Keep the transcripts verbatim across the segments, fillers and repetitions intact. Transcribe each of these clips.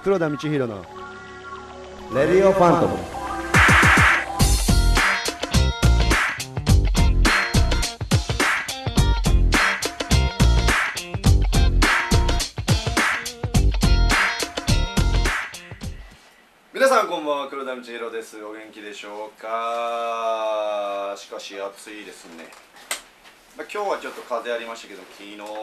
黒田道弘のレディオファントム。皆さんこんばんは、黒田道弘です。お元気でしょうか。しかし暑いですね。まあ、今日はちょっと風ありましたけど、昨日ね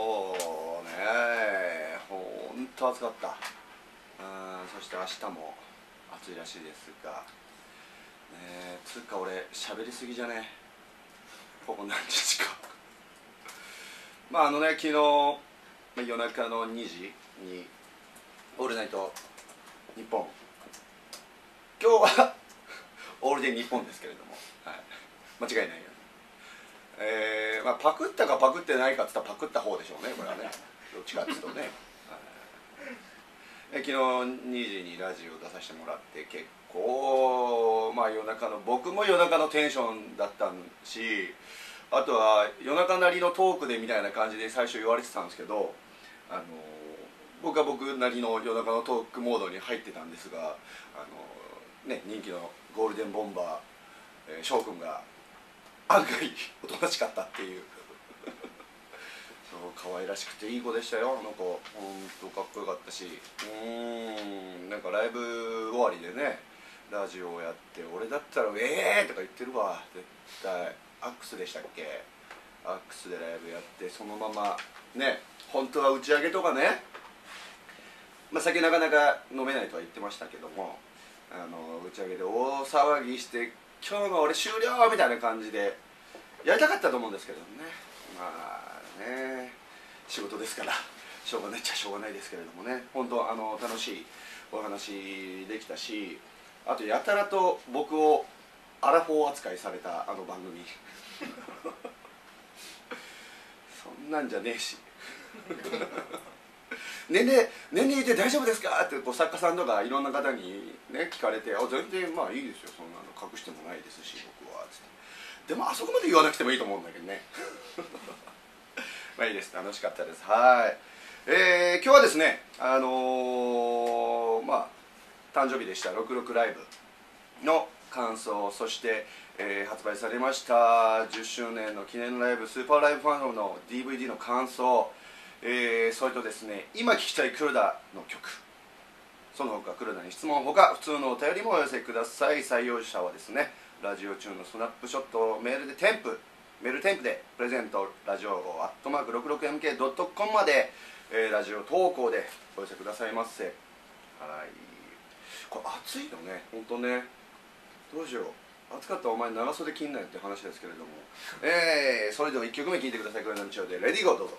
ほんと暑かった。あそして明日も暑いらしいですが、ね、つうか俺喋りすぎじゃねここ何日かまああのね、昨日、まあ、夜中のにじに「オールナイトニッポン」、今日はオールデンニッポンですけれども、はい、間違いないように、えーまあ、パクったかパクってないかって言ったらパクった方でしょうね、これはね、どっちかっていうとね。昨日にじにラジオ出させてもらって、結構まあ夜中の、僕も夜中のテンションだったし、あとは夜中なりのトークでみたいな感じで最初言われてたんですけど、あの僕は僕なりの夜中のトークモードに入ってたんですが、あの、ね、人気のゴールデンボンバー、えー、翔くんが案外おとなしかったっていう可愛らしくていい子でしたよ、あの子。ほんとかっこよかったし、うーん、なんかライブ終わりでねラジオをやって、俺だったら「ええー!」とか言ってるわ絶対。アックスでしたっけ、アックスでライブやって、そのままね、本当は打ち上げとかね、まあ酒なかなか飲めないとは言ってましたけども、あの打ち上げで大騒ぎして「今日の俺終了!」みたいな感じでやりたかったと思うんですけどね。まあね、仕事ですからしょうがないっちゃしょうがないですけれどもね、本当あの楽しいお話できたし、あとやたらと僕をアラフォー扱いされたあの番組そんなんじゃねえし年齢年齢で大丈夫ですかってこう作家さんとかいろんな方にね聞かれて「あ全然まあいいですよ、そんなの隠してもないですし僕は」つって。でもあそこまで言わなくてもいいと思うんだけどねまあいいです、楽しかったです。はい、えー、今日はですね、あのー、まあ誕生日でしたろくろくライブの感想、そして、えー、発売されましたじゅっしゅうねんの記念ライブスーパーライブファンドの ディーブイディー の感想、えー、それとですね、今聴きたい黒田の曲、その他黒田に質問ほか普通のお便りもお寄せください。採用者はですね、ラジオ中のスナップショットをメールで添付メール添付でプレゼント、ラジオアットマーク ろくろくエムケードットコム まで、えー、ラジオ投稿でお寄せくださいませ。はい、これ暑いのね、ほんとね、どうしよう、暑かったらお前長袖着んないって話ですけれども、えー、それではいっきょくめ聴いてください。黒田道弘でレディーゴー、どうぞ。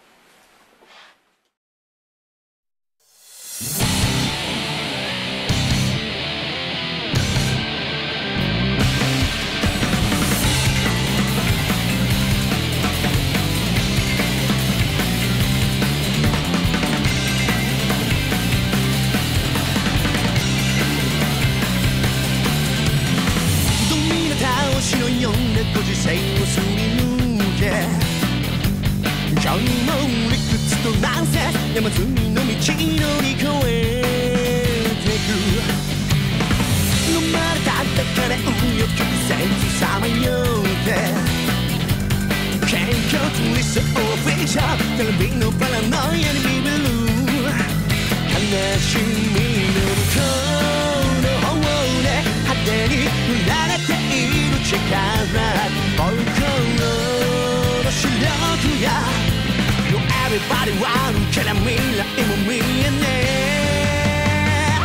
ご時世をすり抜け、今日も理屈と乱世山積みの道乗り越えてく、飲まれた高値紆余曲折さまよって謙虚と理想をフィーチャー、テレビのパラノイアにビビる悲しみの向こうの方で派手に振られている力、僕の視力や No everybody 悪けりゃ未来も見えねえ、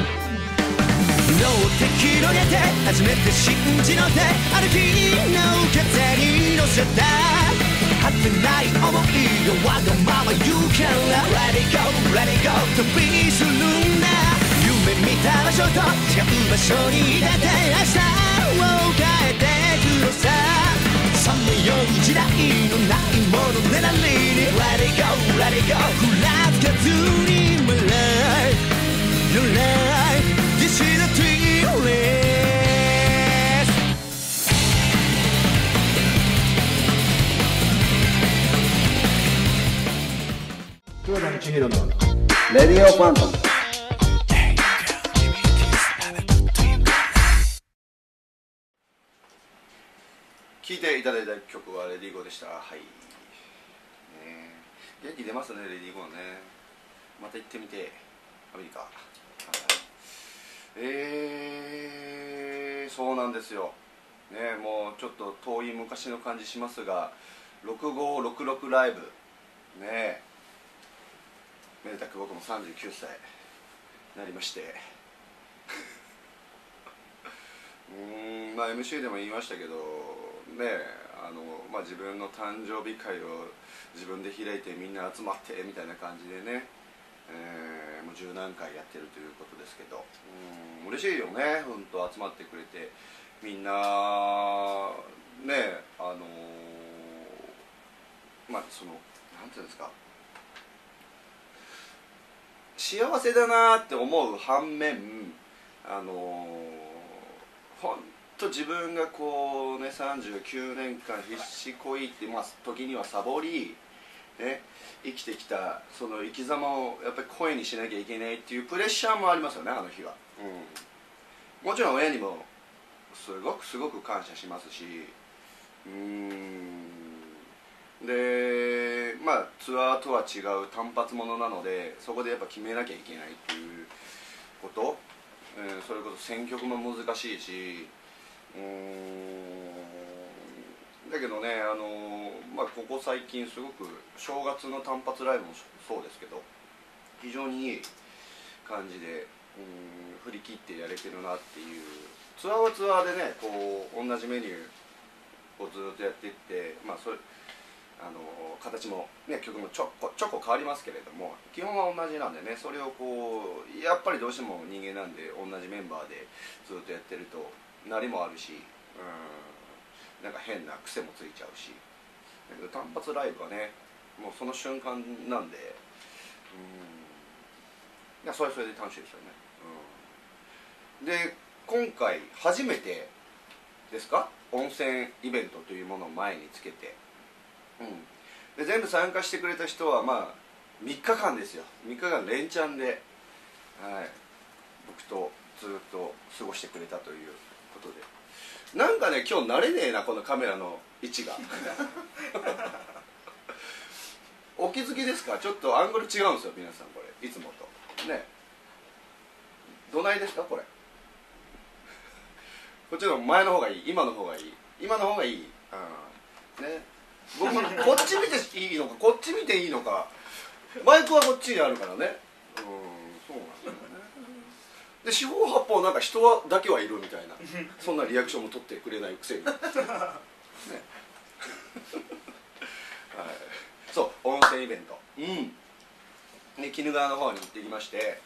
両手広げて初めて信じの手、歩きの風に乗せた果てない想いをわがまま言うから Let it go, let it go 旅するんだ、夢見た場所と違う場所に出て明日を変えてくのさ、さまよう時代のないものねだりに Let it go, let it go ふらつかずに My life, your life This is a dream黒田道弘のレディオファントム。 聴いていただいた曲はレディーゴーでした。はい、ね、元気出ますね、レディーゴーね。また行ってみて、アメリカ。はい、えー、そうなんですよね。もうちょっと遠い昔の感じしますが、ろくごろくろくライブね、めでたく僕もさんじゅうきゅうさいになりましてうーん、まあ エムシー でも言いましたけどね、あの、まあ、自分の誕生日会を自分で開いてみんな集まってみたいな感じでね、えー、もう十何回やってるということですけど、うん、嬉しいよね、本当集まってくれてみんなね、あのー、まあそのなんていうんですか、幸せだなって思う反面、あのー、ほんと自分がこうねさんじゅうきゅうねんかん必死こいって、まあ、時にはサボり、ね、生きてきたその生き様をやっぱり声にしなきゃいけないっていうプレッシャーもありますよね、あの日は、うん、もちろん親にもすごくすごく感謝しますし、うーんでまあツアーとは違う単発ものなので、そこでやっぱ決めなきゃいけないっていうこと、えー、それこそ選曲も難しいし、うーんだけどね、あのーまあ、ここ最近すごく正月の単発ライブもそうですけど非常にいい感じで、うん振り切ってやれてるなっていう。ツアーはツアーでね、こう同じメニューをずっとやっていって、まあそれあの形も、ね、曲もちょこちょこ変わりますけれども基本は同じなんでね、それをこうやっぱりどうしても人間なんで同じメンバーでずっとやってると鳴りもあるし、うんなんか変な癖もついちゃうし、だけど単発ライブはねもうその瞬間なんで、うんいやそれはそれで楽しいですよね、うん、で今回初めてですか、温泉イベントというものを前につけて、うん、で全部参加してくれた人はまあみっかかんですよ、みっかかん連チャンで、はい、僕とずっと過ごしてくれたということで、なんかね今日慣れねえなこのカメラの位置がお気づきですか、ちょっとアングル違うんですよ皆さん、これいつもとね、どないですかこれこっちの前の方がいい、今の方がいい、今の方がいい、うん、ね、僕もこっち見ていいのかこっち見ていいのか、マイクはこっちにあるからね、うん、そうなんだよね。で四方八方なんか人はだけはいるみたいなそんなリアクションも取ってくれないくせにねはい、そう温泉イベント、うんで鬼怒川の方に行ってきまして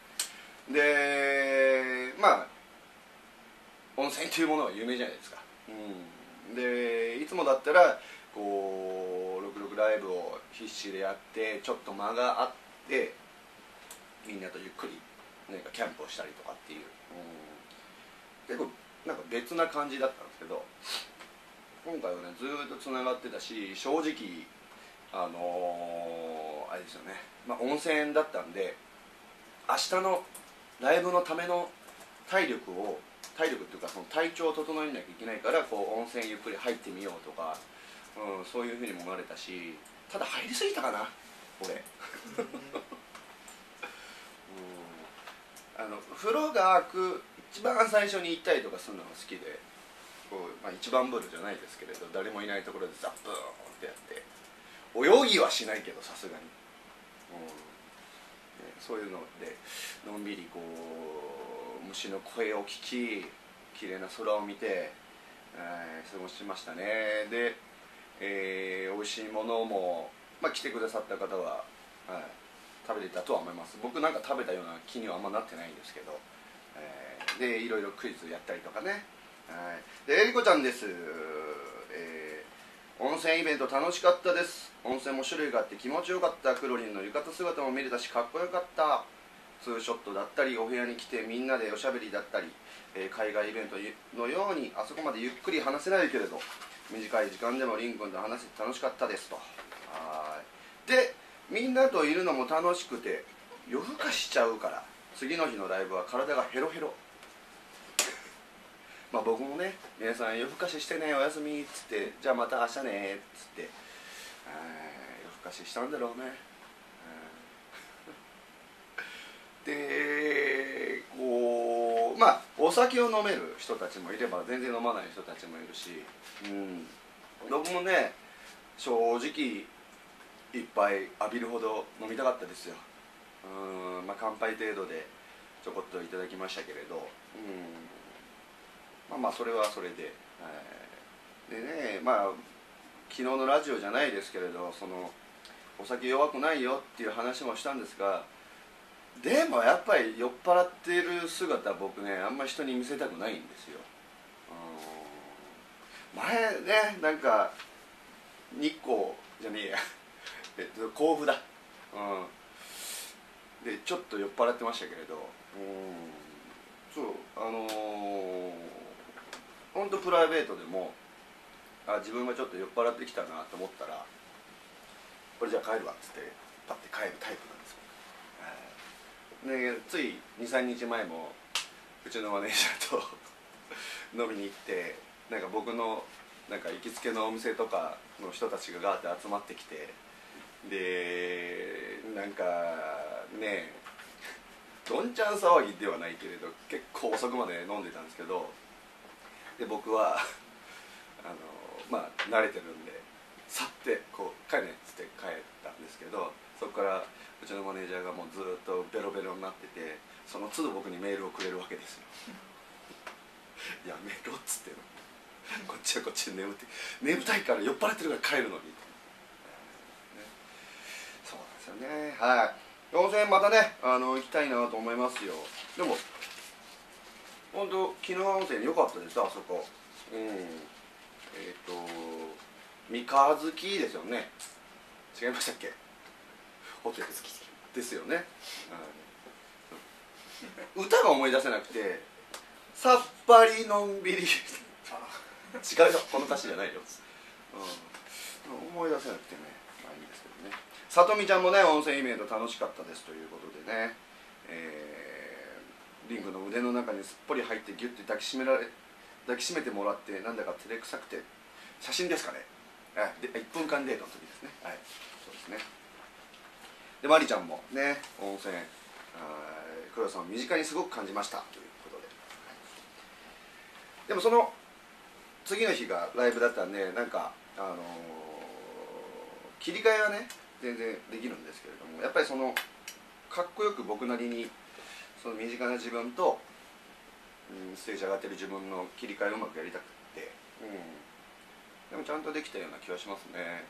でまあ温泉というものは有名じゃないですか、うん、でいつもだったらこうろくろくライブを必死でやってちょっと間があってみんなとゆっくりなんかキャンプをしたりとかっていう、うん、結構なんか別な感じだったんですけど、今回はねずーっとつながってたし、正直あのー、あれですよね、まあ、温泉だったんで明日のライブのための体力を体力っていうかその体調を整えなきゃいけないからこう温泉ゆっくり入ってみようとか、うん、そういうふうにも思われたし、ただ入りすぎたかな俺あの風呂が開く一番最初に行ったりとかするのが好きで、こう、まあ、一番風呂じゃないですけれど誰もいないところでザップーンってやって泳ぎはしないけどさすがに、うんね、そういうのでのんびりこう虫の声を聞き綺麗な空を見て、えー、過ごしましたね。で、えー、美味しいものも、まあ、来てくださった方は、はい、食べていたとは思います。僕なんか食べたような気にはあんまなってないんですけど、えー、でいろいろクイズやったりとかね、はい、でえりこちゃんです、えー、温泉イベント楽しかったです。温泉も種類があって気持ちよかった。クロリンの浴衣姿も見れたしかっこよかった。ツーショットだったりお部屋に来てみんなでおしゃべりだったり、えー、海外イベントのようにあそこまでゆっくり話せないけれど短い時間でもリン君と話せて楽しかったですと。はいでみんなといるのも楽しくて夜更かしちゃうから次の日のライブは体がヘロヘロまあ僕もね、皆さん夜更かししてね、おやすみっつって、じゃあまた明日ねっつって、夜更かししたんだろうね。でこうまあお酒を飲める人たちもいれば全然飲まない人たちもいるし、うん、僕もね正直一杯浴びるほど飲みたかったですよ。うん、まあ乾杯程度でちょこっといただきましたけれど、うん、まあまあそれはそれで、はい、でね、まあ昨日のラジオじゃないですけれど、そのお酒弱くないよっていう話もしたんですが、でもやっぱり酔っ払っている姿僕ねあんまり人に見せたくないんですよ。前ねなんか日光じゃねえやえっと甲府だ、うん、でちょっと酔っ払ってましたけれど、うんそうあのー、ほんとプライベートでもあ自分がちょっと酔っ払ってきたなと思ったらこれじゃあ帰るわっつってパッて帰るタイプなんですよ。でついにさんにちまえもうちのマネージャーと飲みに行って、なんか僕のなんか行きつけのお店とかの人たちがガーって集まってきて、でなんかねどんちゃん騒ぎではないけれど結構遅くまで飲んでたんですけど、で僕はあのまあ慣れてるんで去ってこう帰れっつって帰ったんですけど、そこからうちのマネージャーがもうずっとベロベロになってて、その都度僕にメールをくれるわけですよやめろっつってのこっちはこっちで眠って眠たいから酔っ払ってるから帰るのに、ね、そうなんですよね。はい温泉またねあの行きたいなと思いますよ。でも本当昨日温泉良かったですあそこ。うんえっ、ー、と三日月ですよね。違いましたっけ。ホテル好きですよね。歌が思い出せなくてさっぱりのんびり違うよこの歌詞じゃないよ、うん、思い出せなくてねまあいいですけどね。さとみちゃんもね温泉イベント楽しかったですということでね、えー、リングの腕の中にすっぽり入ってギュッて抱きしめられ抱きしめてもらってなんだか照れくさくて写真ですかね、でいっぷんかんデートの時ですね。はいそうですね。でマリちゃんもね温泉黒田さんを身近にすごく感じましたということで、でもその次の日がライブだったんでなんか、あのー、切り替えはね全然できるんですけれども、やっぱりそのかっこよく僕なりにその身近な自分と、うん、ステージ上がってる自分の切り替えをうまくやりたくって、うん、でもちゃんとできたような気がしますね。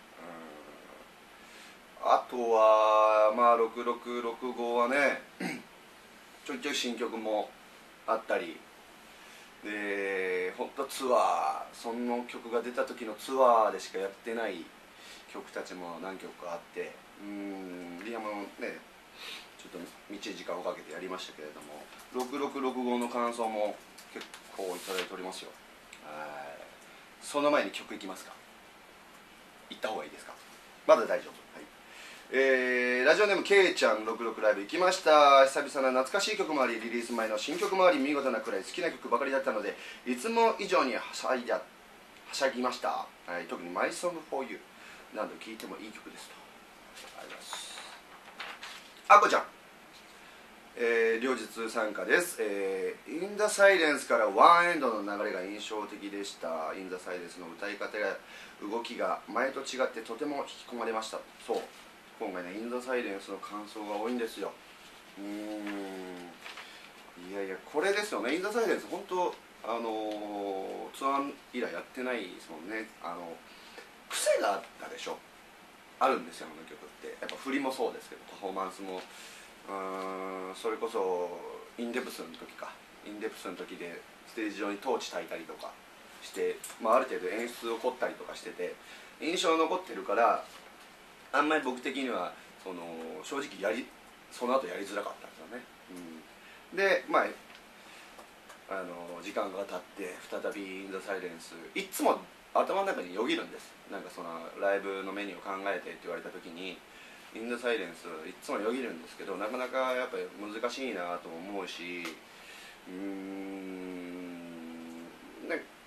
うん、あとはまあろくろくろくごはねちょいちょい新曲もあったりで、本当ツアーその曲が出た時のツアーでしかやってない曲たちも何曲かあって、うーんリハもねちょっとみっちり時間をかけてやりましたけれども、ろくろくろくごの感想も結構いただいておりますよ。はいその前に曲いきますか。行った方がいいですか。まだ大丈夫。はいえー、ラジオネームけいちゃんろくろくライブ行きました。久々な懐かしい曲もありリリース前の新曲もあり見事なくらい好きな曲ばかりだったのでいつも以上にはしゃいだはしゃぎました、はい、特に「マイソングフォーユー」何度聴いてもいい曲ですと。ありがとうございます。あこちゃん、えー、両日参加です、えー、インザサイレンスからワンエンドの流れが印象的でした。インザサイレンスの歌い方や動きが前と違ってとても引き込まれました。そう今回ねインザサイレンスの感想が多いんですよ。うーんいやいやこれですよね。インザサイレンス本当あのー、ツアー以来やってないですもんね。あの癖があったでしょ。あるんですよあの曲って。やっぱ振りもそうですけどパフォーマンスもうーんそれこそインデプスの時かインデプスの時でステージ上にトーチ焚いたりとかして、まあ、ある程度演出を凝ったりとかしてて印象残ってるからあんまり僕的にはその正直やりその後やりづらかったんですよね。うん、でまああの時間が経って再び「イン・ザ・サイレンス」いつも頭の中によぎるんです。なんかそのライブのメニューを考えてって言われた時に「イン・ザ・サイレンス」いつもよぎるんですけどなかなかやっぱり難しいなと思うし、うーん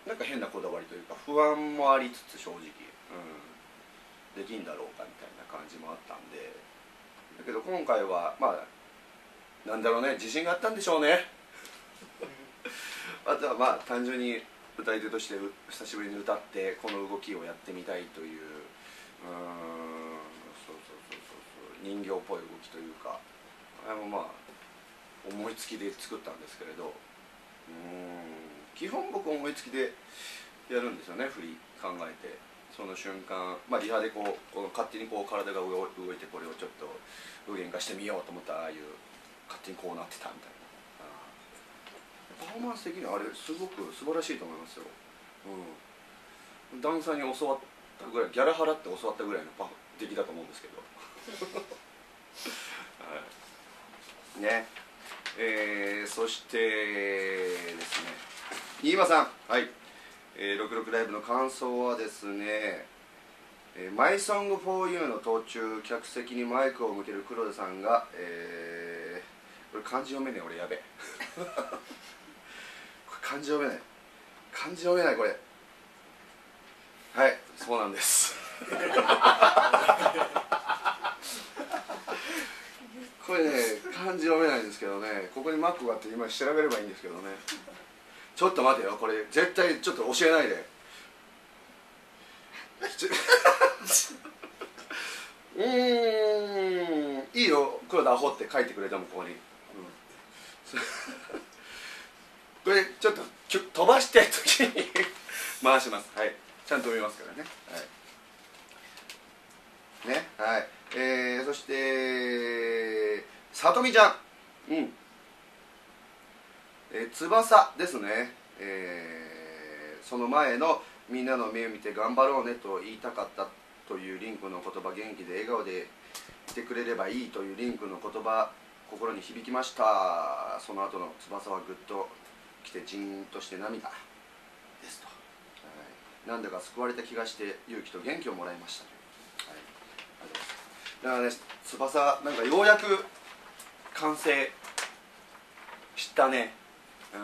なんか変なこだわりというか不安もありつつ正直、うん、できんだろうかみたいな感じもあったんで、だけど今回はまあなんだろうね、自信があったんでしょうねあとはまあ単純に歌い手として久しぶりに歌ってこの動きをやってみたいという、うーん、そうそうそうそう人形っぽい動きというか、あれもまあ思いつきで作ったんですけれど、うーん、基本僕思いつきでやるんですよね。振り考えてその瞬間、まあ、リハでこう、この勝手にこう体が動いてこれをちょっと具現化してみようと思ったら、ああいう勝手にこうなってたみたいな、パフォーマンス的にはあれすごく素晴らしいと思いますよ。うん、ダンサーに教わったぐらい、ギャラ払って教わったぐらいのパフ出来だと思うんですけどはいね、えー、そしてですね、新間さん、はい、えー、ろくろくライブの感想はですね、えー、マイソングフォーユーの途中、客席にマイクを向ける黒田さんが、えー、これ漢字読めねえ、俺やべえこれ漢字読めない、漢字読めない、これ、はい、そうなんですこれね、漢字読めないんですけどね、ここにマックがあって今調べればいいんですけどね、ちょっと待てよ、これ絶対ちょっと教えないでうーん、いいよ、黒田アホって書いてくれたもん、ここに、うん、これちょっと飛ばして時に回します。はい、ちゃんと読みますからね。はいね、はい、えー、そしてさとみちゃん、うん、えー、翼ですね、えー、その前のみんなの目を見て頑張ろうねと言いたかったというリンクの言葉、元気で笑顔でいてくれればいいというリンクの言葉、心に響きました。その後の翼はぐっと来てジーンとして涙ですと、はい、なんだか救われた気がして勇気と元気をもらいました、はい、ありがとうございます。だからね、翼なんかようやく完成したね。うん、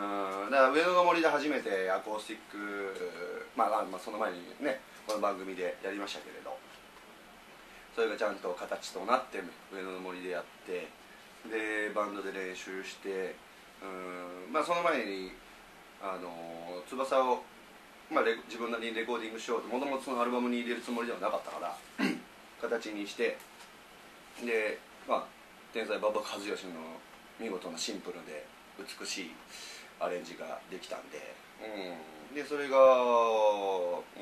だから上野の森で初めてアコースティック、まあ、まあその前にねこの番組でやりましたけれど、それがちゃんと形となって上野の森でやって、でバンドで練習して、うん、まあその前にあの翼を、まあ、レ自分なりにレコーディングしようと、もともとそのアルバムに入れるつもりではなかったから形にして、でまあ天才馬場和義の見事なシンプルで美しいアレンジができたんで、うん、でそれが、うん、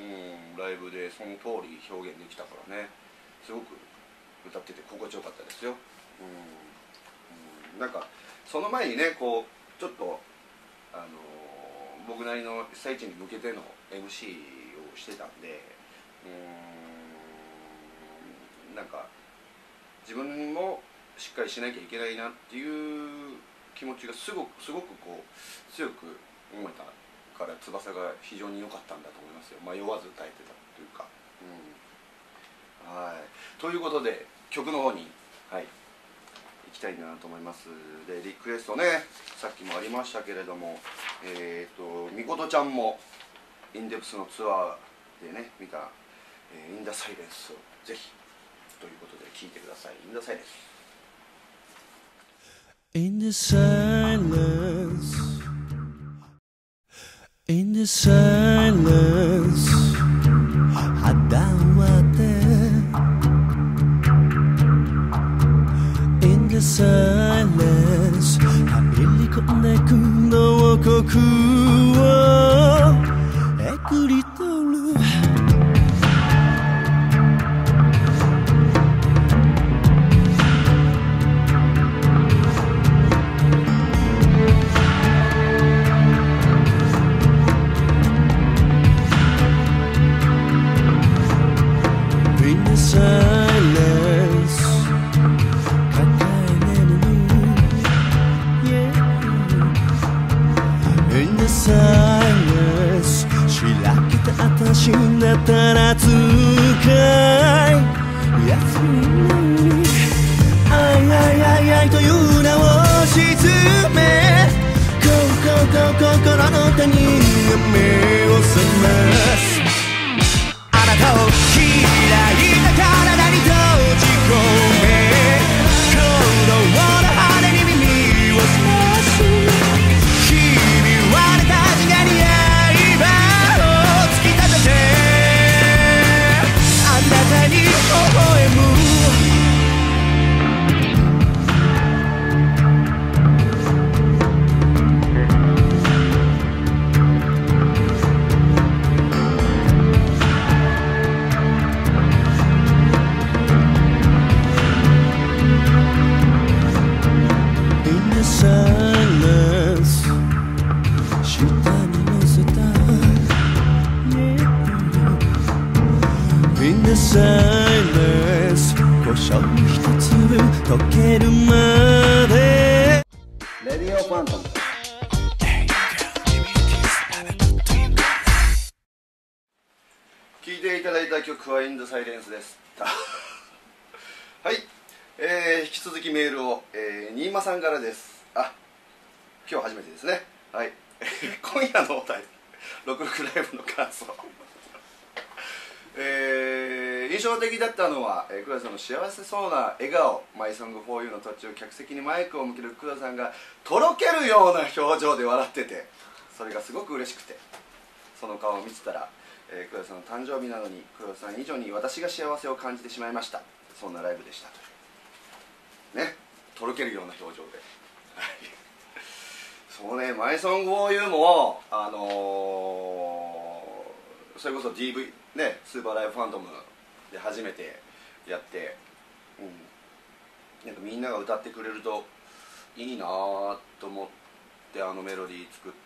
ライブでその通り表現できたからね、すごく歌ってて心地よかったですよ。うんうん、なんかその前にね、こうちょっとあの僕なりの被災地に向けての エムシー をしてたんで、うーん、なんか自分もしっかりしなきゃいけないなっていう気持ちがすごくすごくこう強く思えたから、翼が非常に良かったんだと思いますよ。迷わず歌えてたというか、うん、はい、ということで曲の方に、はい、行きたいなと思います。でリクエストね、さっきもありましたけれども、えっ、ー、とみことちゃんもインデプスのツアーでね見た「えー、インダサイレンス」をぜひということで聴いてください。インダサイレンス。In the silence, in the silence, 肌割ってIn the silence, 入り込んでくの刻をえぐり取る私だったら使いやすいのに愛愛愛愛という名を沈めこうこうこう心の谷が目を覚ますあなたを開いた体に閉じ込め鼓動の羽に耳を澄ますひび割れた自我に刃を突き立ててあなたに微笑む故障一粒溶けるまでレディオファントム聴いていただいた曲はインドサイレンスですはい、えー、引き続きメールを、えー、新間さんからです。あ、今日初めてですね。はい今夜のお題ろくろくライブの感想えー、印象的だったのは、えー、黒田さんの幸せそうな笑顔、マイソングフォーユーの途中客席にマイクを向ける黒田さんがとろけるような表情で笑ってて、それがすごく嬉しくて、その顔を見てたら、えー、黒田さんの誕生日なのに黒田さん以上に私が幸せを感じてしまいました。そんなライブでしたとね、とろけるような表情でそうね、マイソングフォーユーもあのー、それこそ ディーブイ ね、スーパーライブファントムで初めてやって、うん、なんかみんなが歌ってくれるといいなと思ってあのメロディー作って、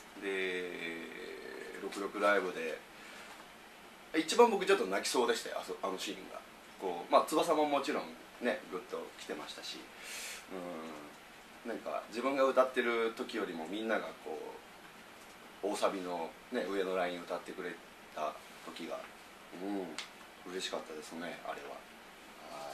でろくろくライブで一番僕ちょっと泣きそうでしたよ、あ, そあのシーンがこう、まあ翼ももちろんねグッと来てましたし、うん、なんか自分が歌ってる時よりもみんながこう大サビの、ね、上のライン歌ってくれてた時が、うん、嬉しかったですね、あれは。はい、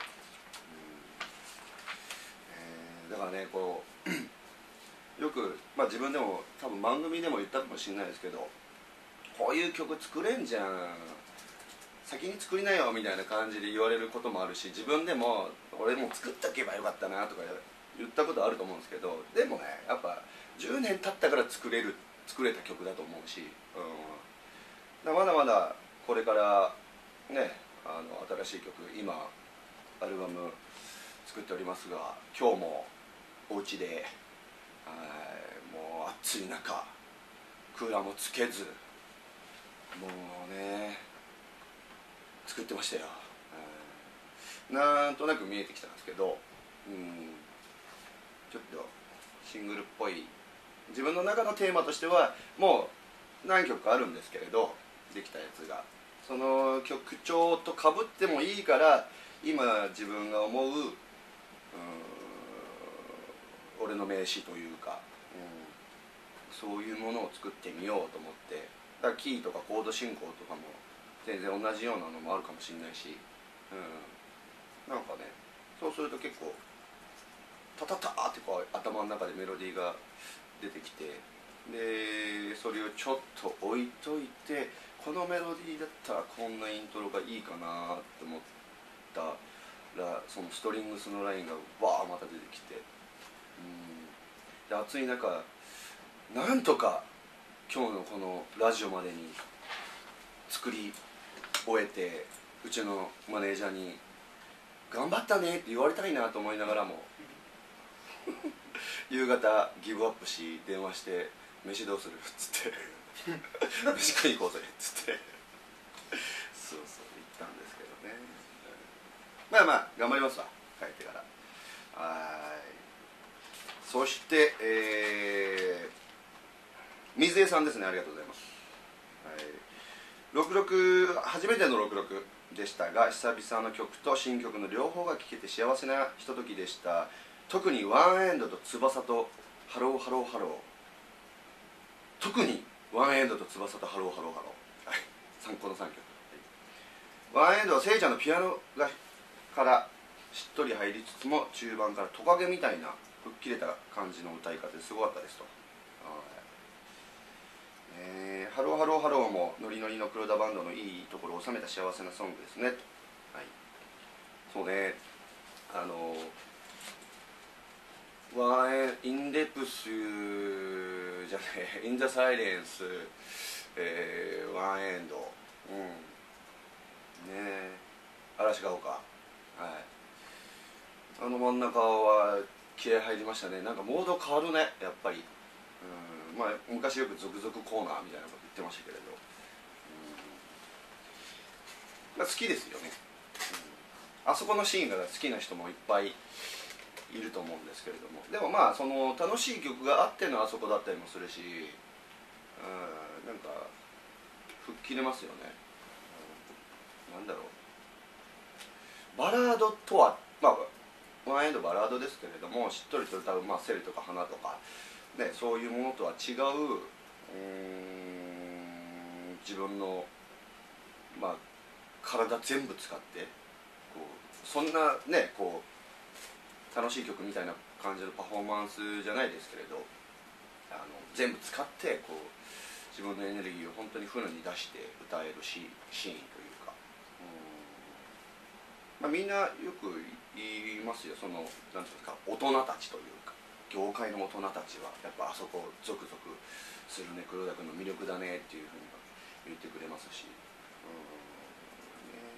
うん、えー、だからねこうよく、まあ、自分でも多分番組でも言ったかもしれないですけど、こういう曲作れんじゃん、先に作りなよみたいな感じで言われることもあるし、自分でも俺も作っとけばよかったなとか言ったことあると思うんですけど、でもねやっぱじゅうねん経ったから作れる作れた曲だと思うし、うん、まだまだこれからね、あの新しい曲今アルバム作っておりますが、今日もお家でもう暑い中クーラーもつけずもうね作ってましたよ。なんとなく見えてきたんですけど、うん、ちょっとシングルっぽい自分の中のテーマとしてはもう何曲かあるんですけれど、できたやつがその曲調とかぶってもいいから今自分が思う、うん、俺の名詞というか、うん、そういうものを作ってみようと思って、だからキーとかコード進行とかも全然同じようなのもあるかもしれないし、うん、なんかねそうすると結構タタターってこう頭の中でメロディーが出てきて、でそれをちょっと置いといて、このメロディーだったらこんなイントロがいいかなって思ったら、そのストリングスのラインがわーまた出てきて、うんで暑い中なんとか今日のこのラジオまでに作り終えて、うちのマネージャーに「頑張ったね」って言われたいなと思いながらも夕方ギブアップし電話して「飯どうする?」っつって「飯食い行こうぜ」っつってそうそう言ったんですけどね、まあまあ頑張りますわ帰ってから。はい、そして、えー、水江さんですね、ありがとうございます。はい、ろくろく初めてのろくろくでしたが、久々の曲と新曲の両方が聴けて幸せなひとときでした。特にワンエンドと翼とハローハローハロー、特にワンエンドと翼とハローハローハロー、はい、このさんきょく、はい、ワンエンドはせいちゃんのピアノがからしっとり入りつつも中盤からトカゲみたいな吹っ切れた感じの歌い方ですごかったですと。 えー、ハローハローハローもノリノリの黒田バンドのいいところを収めた幸せなソングですね。はい、そうね、あのワンエインデプスじゃねえインザサイレンス、えー、ワンエンド、うんねえ、嵐が丘、はい、あの真ん中は気合入りましたね。なんかモード変わるね、やっぱり。うん、まあ昔よく続々コーナーみたいなこと言ってましたけれど、うん、まあ、好きですよね、うん、あそこのシーンが好きな人もいっぱいいると思うんですけれども、でもまあその楽しい曲があってのあそこだったりもするし、うん、なんか吹っ切れますよね、うん、なんだろう、バラードとはまあワンエンドバラードですけれども、しっとりと歌う、まあ、セリとか花とか、ね、そういうものとは違う、うーん自分の、まあ、体全部使ってこうそんなねこう楽しい曲みたいな感じのパフォーマンスじゃないですけれど、あの全部使ってこう自分のエネルギーを本当にフルに出して歌えるシシーンというか、うん、まあ、みんなよく言いますよ、そのなんていうか大人たちというか業界の大人たちはやっぱあそこゾクゾクするね、黒田君の魅力だねっていうふうに言ってくれますし、うんね、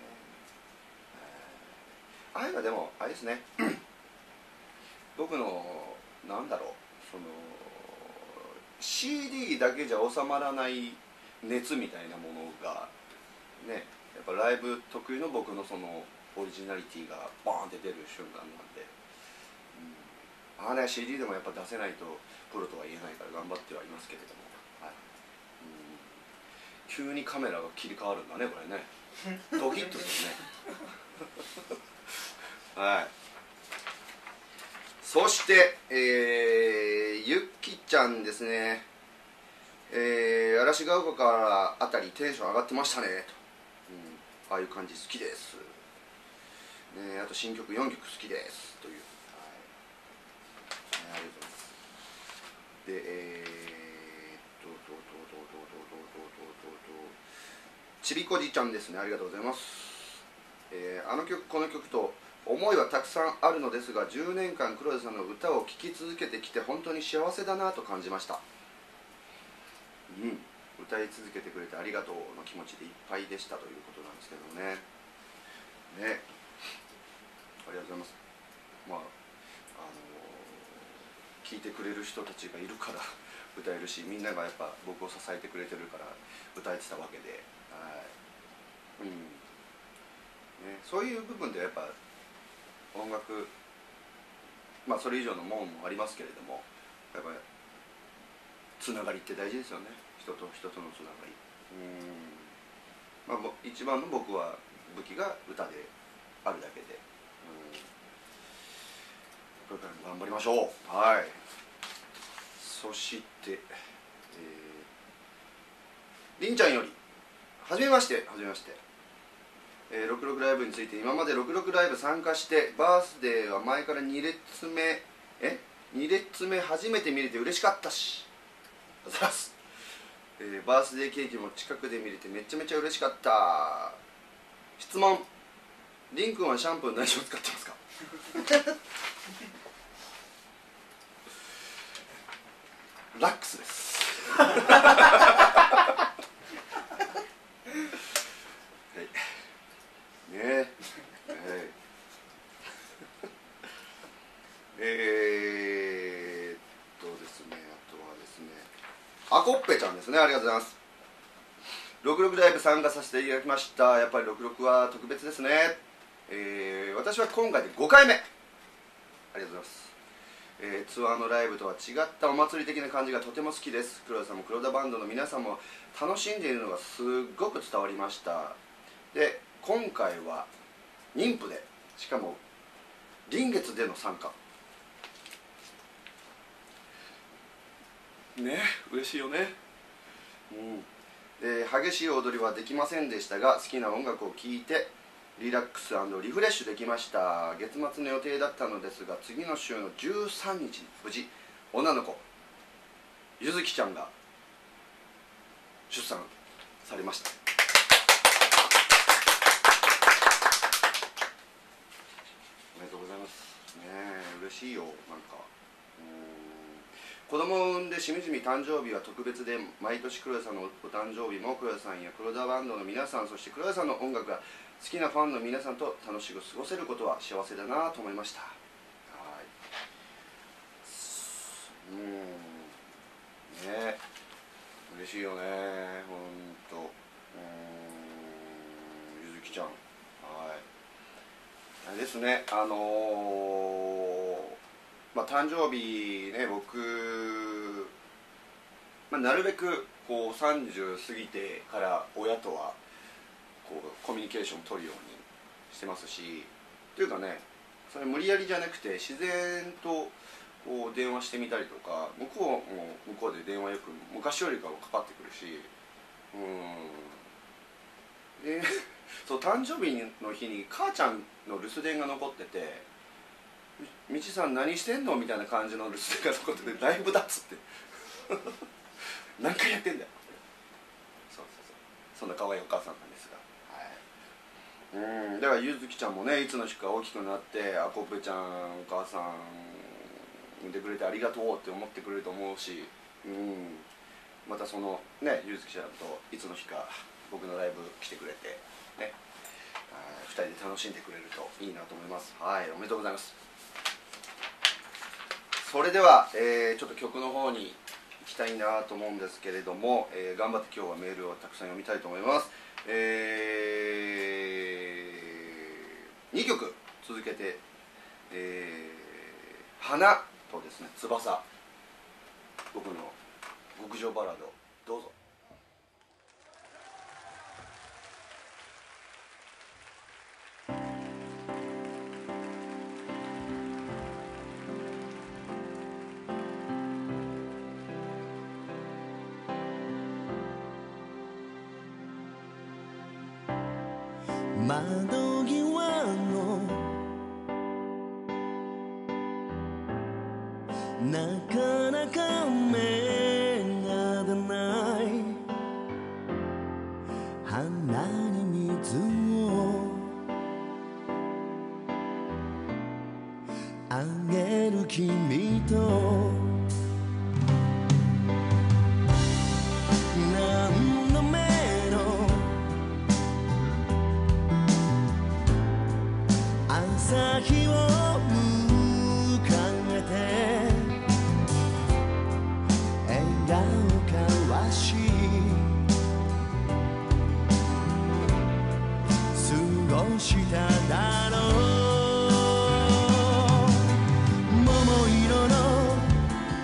ああいうのはでもあれですね僕のなんだろう、その シーディー だけじゃ収まらない熱みたいなものがね、やっぱライブ特有の僕のそのオリジナリティがバーンって出る瞬間なんで、うん、ああね シーディー でもやっぱ出せないとプロとは言えないから頑張ってはいますけれども、はい、うん、急にカメラが切り替わるんだねこれねドキッとするねはい、そして、えー、ゆっきちゃんですね、えー、嵐が丘からあたりテンション上がってましたねと、うん、ああいう感じ好きです、ね、あと新曲よんきょく好きですという、はい、ありがとうございます。で、えー、っとととととととととととちびこじちゃんですね、ありがとうございます。えー、あの曲この曲と思いはたくさんあるのですが、じゅうねんかん黒田さんの歌を聴き続けてきて本当に幸せだなと感じました。うん、歌い続けてくれてありがとうの気持ちでいっぱいでしたということなんですけどもね。ね、ありがとうございます。まああのー、聴いてくれる人たちがいるから歌えるし、みんながやっぱ僕を支えてくれてるから歌えてたわけで、はい、うんね、そういう部分ではやっぱ音楽、まあそれ以上のもんもありますけれども、やっぱりつながりって大事ですよね、人と人とのつながり。うん、まあ、一番の僕は武器が歌であるだけで、うん、これからも頑張りましょう。はい、そして、えー、りんちゃんよりはじめまして、はじめまして、えー、ろくろくライブについて、今までろくろくライブ参加してバースデーは前からに列目えに列目初めて見れて嬉しかったし、ありがとうございます。えー、バースデーケーキも近くで見れてめちゃめちゃ嬉しかった。質問、りんくんはシャンプー何を使ってますかラックスですねえ、えー、っとですね、あとはですね、あこっぺちゃんですね、ありがとうございます。ろくろくライブ参加させていただきました。やっぱりろくろくは特別ですね。えー、私は今回でごかいめ、ありがとうございます。えー、ツアーのライブとは違ったお祭り的な感じがとても好きです。黒田さんも黒田バンドの皆さんも楽しんでいるのがすっごく伝わりました。で、今回は妊婦で、しかも臨月での参加ね、嬉しいよね。うん、で激しい踊りはできませんでしたが、好きな音楽を聴いてリラックス&リフレッシュできました。月末の予定だったのですが、次の週のじゅうさんにちに無事女の子ゆずきちゃんが出産されました。おめでとうございますね。え嬉しいよ。なんかうーん子供を産んでしみじみ誕生日は特別で、毎年黒田さんのお誕生日も黒田さんや黒田バンドの皆さん、そして黒田さんの音楽が好きなファンの皆さんと楽しく過ごせることは幸せだなと思いました。はい、うーんね、嬉しいよね、ほんと。うーん、ゆずきちゃん、はい、あれですね、あのー、まあ誕生日ね、僕、まあ、なるべくこうさんじゅう過ぎてから親とはこうコミュニケーションを取るようにしてますし、というかね、それ無理やりじゃなくて自然とこう電話してみたりとか、向こうも向こうで電話よく昔よりかはかかってくるし、うんでそう誕生日の日に母ちゃんの留守電が残ってて「みちさん何してんの?」みたいな感じの留守電が残ってて、だいぶだっつって何回やってんだよ。そうそうそう、そんな可愛いお母さんなんですが、はい、うんだからゆずきちゃんもね、いつの日か大きくなって「あこぺちゃんお母さん産んでくれてありがとう」って思ってくれると思うし、うんまたそのねゆずきちゃんといつの日か僕のライブ来てくれてね、ふたりで楽しんでくれるといいなと思います。はい、おめでとうございます。それでは、えー、ちょっと曲の方に行きたいなと思うんですけれども、えー、頑張って今日はメールをたくさん読みたいと思います。えー、にきょく続けて、えー、花とですね翼、僕の極上バラードどうぞ。 窓際のなかなか芽が出ない花に水をあげる君と何度目の朝日を迎えて笑顔交わし過ごしただろう。桃色の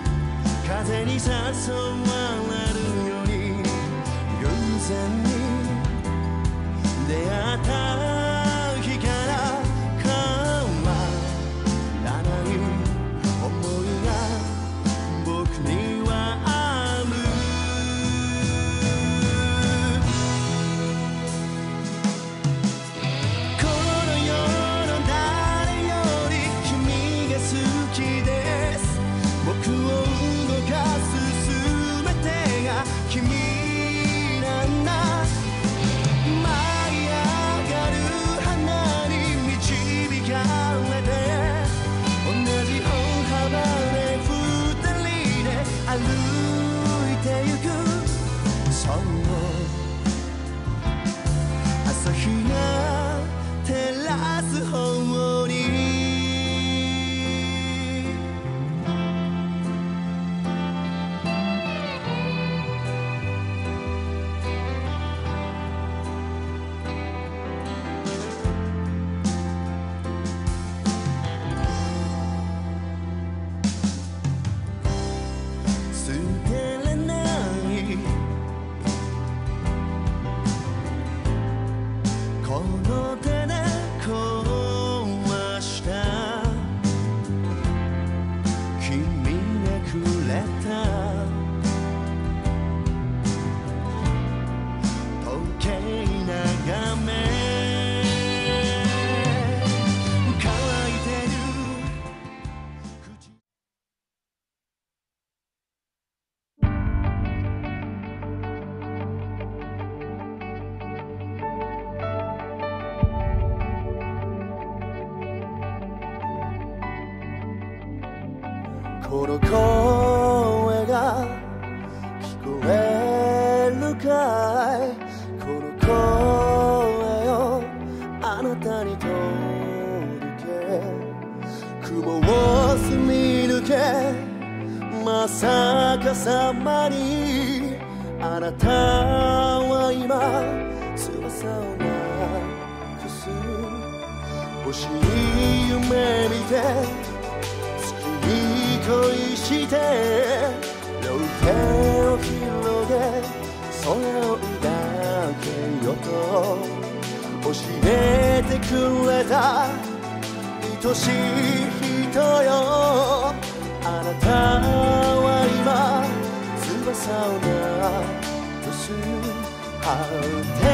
この声が聞こえるかい、この声をあなたに届け、雲をすみ抜け、まさかさまにあなたは今翼をなくす、欲しい夢見て月に恋して、両手を広げ空を抱けよと教えてくれた愛しい人よ、あなたは今翼をなくす、果て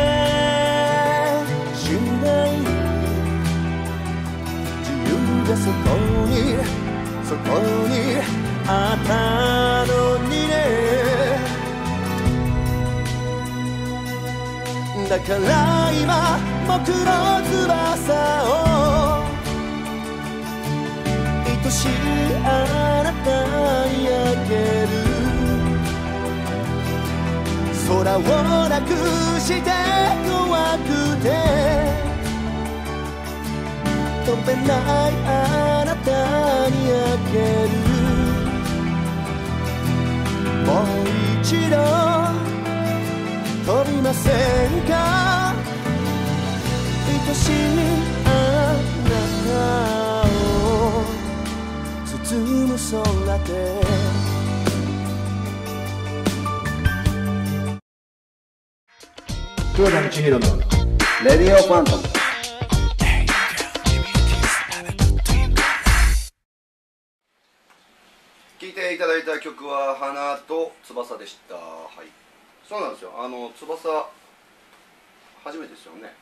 しない自由がそこにそこにあったのにね、だから今僕の翼を愛しいあなたにあげる、空をなくして怖くて飛べないあなたにあげる、もう一度飛びませんか、愛しいあなたを包む空で。 黒田道弘のレディオファントム。聴いていただいた曲は花と翼でした。はい、そうなんですよ。あの翼初めてですよね。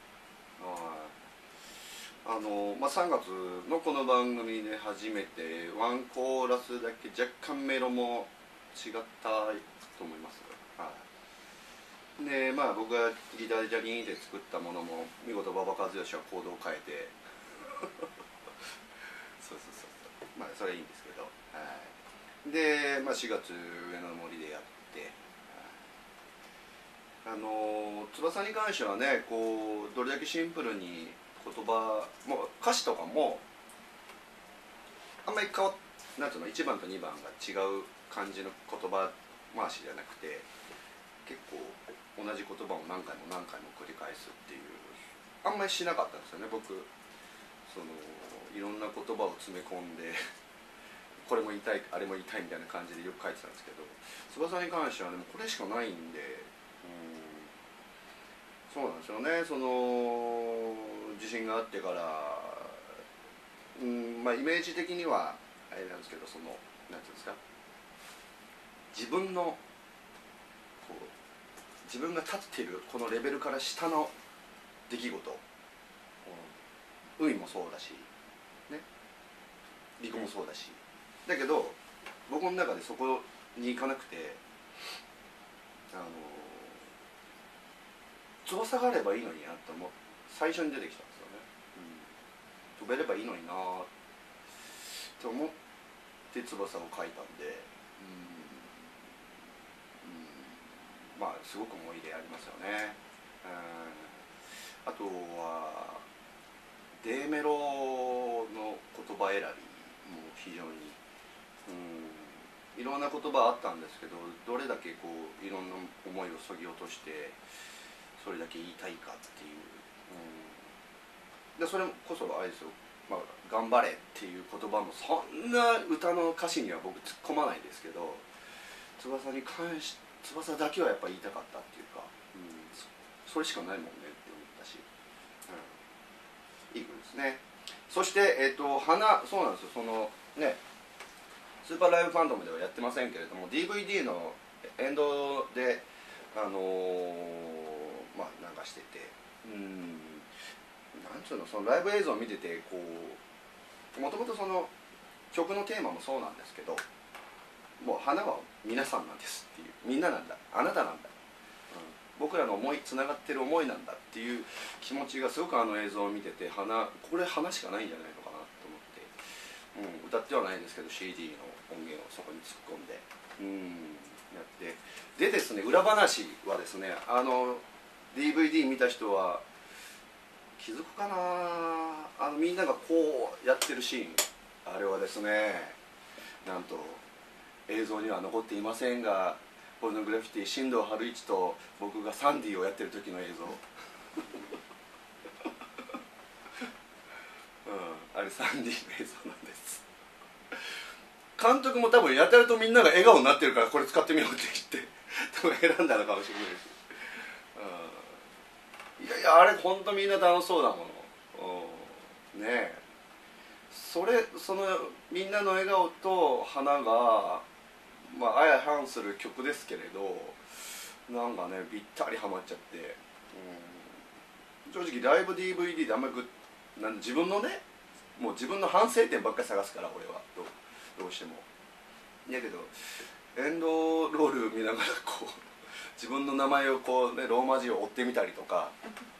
あのまあ、さんがつのこの番組で初めてワンコーラスだけ若干メロも違ったと思います。はい、でまあ僕がギターでジャリーンで作ったものも見事馬場和義はコードを変えてそうそうそうそう、まあそれいいんですけど、はい、で、まあ、しがつ上野の森でやって、はい、あの翼に関してはね、こうどれだけシンプルに言葉もう歌詞とかもあんまり変わっなんていうのいちばんとにばんが違う感じの言葉回しじゃなくて、結構同じ言葉を何回も何回も繰り返すっていうあんまりしなかったんですよね。僕そのいろんな言葉を詰め込んでこれも言いたいあれも言いたいみたいな感じでよく書いてたんですけど、翼に関してはでもこれしかないんで、うんそうなんですよね。その地震があってから、うんまあ、イメージ的にはあれなんですけど、そのなんていうんですか、自分のこう自分が立っているこのレベルから下の出来事、海もそうだし、ね、陸もそうだし、だけど僕の中でそこに行かなくて、あの翼があればいいのになって思う最初に出てきたんですよね。うん、飛べればいいのになって思って翼を書いたんで、うんうん、まあすごく思い入れありますよね。うん、あとは D メロの言葉選びも非常に、うん、いろんな言葉あったんですけど、どれだけこういろんな思いをそぎ落としてそれだけ言いたいかっていう、うん、でそれこそあれですよ、まあ、頑張れっていう言葉もそんな歌の歌詞には僕突っ込まないですけど、翼に関し翼だけはやっぱ言いたかったっていうか、うん、それしかないもんねって思ったし、うん、いい曲ですね。そして、えーと、花、そうなんですよ、そのねスーパーライブファンドムではやってませんけれども ディーブイディー のエンドであのー、まあ流してて、うんなんつうの、そのライブ映像を見ててこうもともとその曲のテーマもそうなんですけど、もう花は皆さんなんですっていう、みんななんだ、あなたなんだ、うん、僕らの思いつながってる思いなんだっていう気持ちがすごくあの映像を見てて、花これ花しかないんじゃないのかなと思って、うん、歌っってはないんですけど シーディー の音源をそこに突っ込んでうんやってでですね、裏話はですね、あの ディーブイディー 見た人は気づくかな、あのみんながこうやってるシーン、あれはですね、なんと映像には残っていませんが、ポルノグラフィティ新藤春一と僕がサンディをやってる時の映像うん、あれサンディの映像なんです。監督も多分やたらとみんなが笑顔になってるからこれ使ってみようって言って多分選んだのかもしれないし、うん、いやいやあれ本当みんな楽しそうだもの、うん、ねえ、それそのみんなの笑顔と花がまあ相反する曲ですけれど、なんかねぴったりハマっちゃって、うん、正直ライブ ディーブイディー であんまりグッなん自分のねもう自分の反省点ばっかり探すから俺はどうどうしても。だけどエンドロール見ながらこう自分の名前をこうねローマ字を追ってみたりとか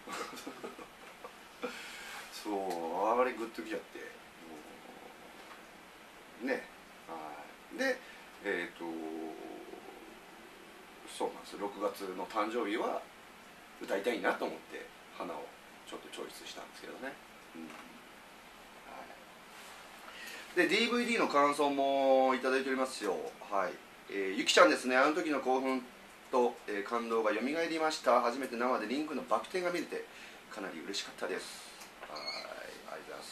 そうあれグッときちゃってね、はいでえっ、ー、とそうなんです。ろくがつの誕生日は歌いたいなと思って花をちょっとチョイスしたんですけどね、うんで ディーブイディー の感想もいただいておりますよ。はい、えー、ゆきちゃんですね、あの時の興奮と、えー、感動がよみがえりました。初めて生でリンクのバク転が見れてかなり嬉しかったです。はい、ありがとうございます。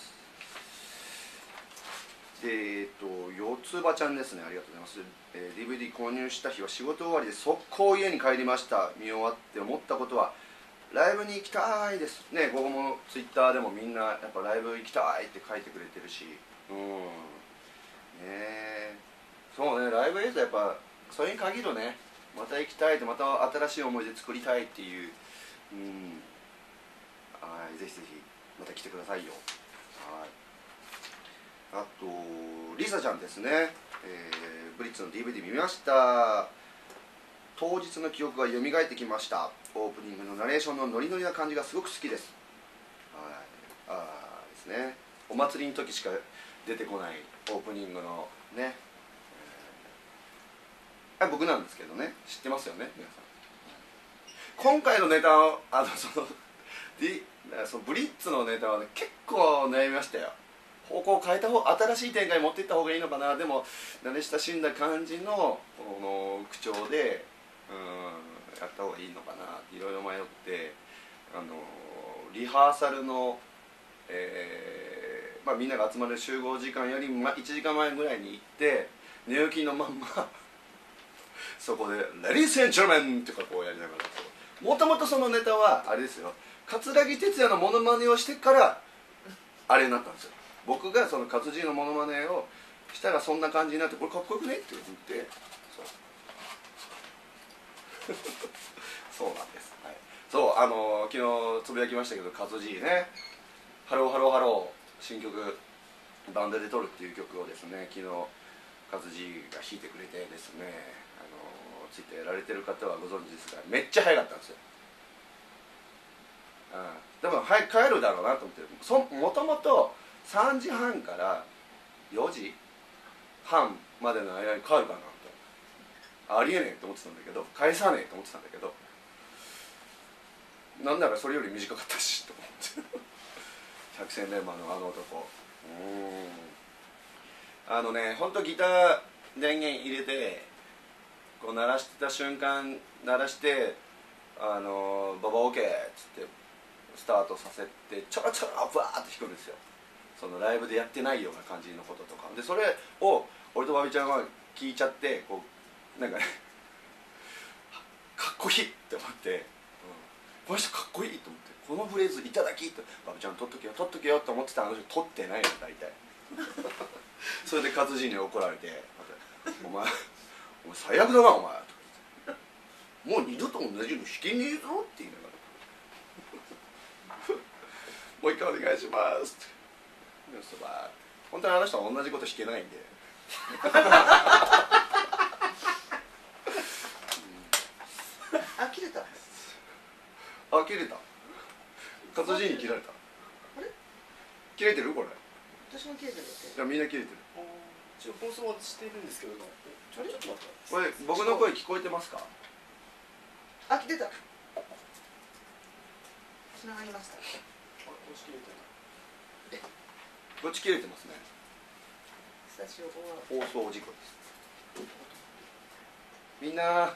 でえっ、ー、と四つ葉ちゃんですね、ありがとうございます。えー、ディーブイディー 購入した日は仕事終わりで速攻家に帰りました。見終わって思ったことはライブに行きたいですね。ここもツイッターでもみんなやっぱライブ行きたいって書いてくれてるし、うんねえ、そうね、ライブ映像やっぱそれに限るね、また行きたいってまた新しい思い出作りたいっていう、うん、はい、ぜひぜひまた来てくださいよ。はい、あとリサちゃんですね、えー、ブリッツの ディーブイディー 見ました。当日の記憶が蘇ってきました。オープニングのナレーションのノリノリな感じがすごく好きです。はい、ああですね、お祭りの時しか出てこないオープニングのね、えー、僕なんですけどね、知ってますよね皆さん。今回のネタをあのそのディそのブリッツのネタはね結構悩みましたよ。方向を変えた方、新しい展開に持っていった方がいいのかな、でも慣れ親しんだ感じのこの口調でうんやった方がいいのかなっていろいろ迷って、あのリハーサルの、えーまあ、みんなが集まる集合時間よりいちじかんまえぐらいに行って寝起きのまんまそこで「レディース&ジェントルメン」とかこうやりながら、もともとそのネタはあれですよ、桂木哲也のモノマネをしてからあれになったんですよ。僕がその勝地のモノマネをしたらそんな感じになって、これかっこよくねって言ってそうそうなんです、はい、そうあの昨日つぶやきましたけど、勝地ね「ハローハローハロー」新曲バンドで撮るっていう曲をですね、昨日勝地が弾いてくれてですね、あのツイッターやられてる方はご存知ですが、めっちゃ早かったんですよ。うん、でも早く帰るだろうなと思って、そもともとさんじはんからよじはんまでの間に帰るかなとありえねえと思ってたんだけど、返さねえと思ってたんだけど、なんならそれより短かったしと思って百戦錬磨のあの男、うんあのね、ほんとギター電源入れてこう鳴らしてた瞬間、鳴らして「あのババオーケー」っつってスタートさせてちょろちょろブワーって弾くんですよ。そのライブでやってないような感じのこととかで、それを俺とバビちゃんは聞いちゃって、こうなんかねかっこいいって思って、うん、この人かっこいいと思って、このフレーズ「いただき」ってバビちゃん取っとけよ取っとけよと思ってたあの人取ってないの大体それで勝地に怒られて「お前お前最悪だなお前」とか言って「もう二度と同じの弾けねえぞ」って言いながら「もう一回お願いします」って本当にあの人は同じこと弾けないんであ、切れた。 あ、切れた。活字に切られた。 あれ？ 切れてるこれ。 大私も切れてるいやみんな切れてる。 一応放送はしてるんですけど、ちょっと待って。 これ僕の声聞こえてますか？ あ、出た。つながりました。 あ、公式切れてない。 こっち切れてますね。 スタジオは放送事故です。みんな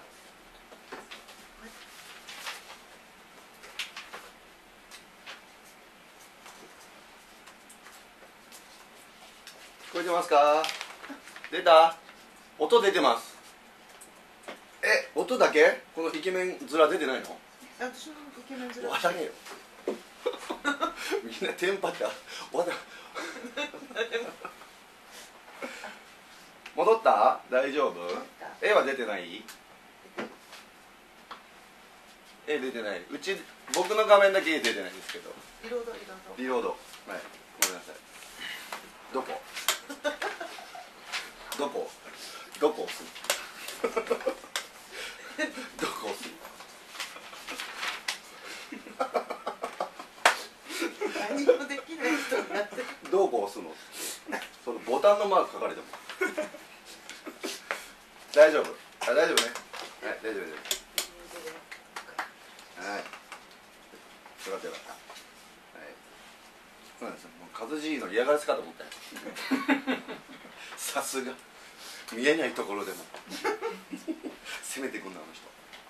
聞こえてますか？出た？音出てます。え、音だけ？このイケメン面出てないの？ 私のイケメン面。 笑えよ。みんなテンパってわだ。戻った？大丈夫？絵は出てない？絵出てない。うち僕の画面だけ絵出てないですけど。 リロードリロード。 リロード。はい。ごめんなさい。どこ？どこ？どこ押す？どこ押す？ 何もできない人になってる。 どこ押すの？そのボタンのマーク書かれても。大丈夫。あ、大丈夫ね。はい、大丈夫大丈夫。はい。よかったよかった。はい。そうなんですよ。もうカズGの嫌がらせかと思ったよ。さすが。見えないところでも攻めてくんだあの人。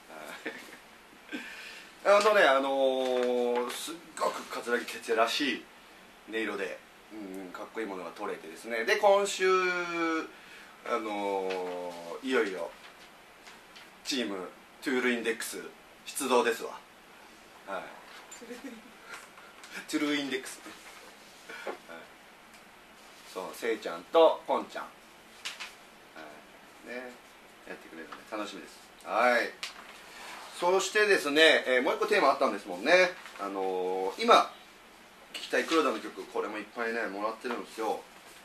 はい。あのね、あのー、すっごく桂木哲也らしい音色で、うん、かっこいいものが取れてですね。で今週あのー、いよいよチームトゥールインデックス出動ですわ。はい。トゥルーインデックスね。はい、そう、せいちゃんとポンちゃん、はいね、やってくれるので楽しみです。はい。そしてですね、えー、もう一個テーマあったんですもんね。あのー、今聴きたい黒田の曲、これもいっぱいねもらってるんですよ。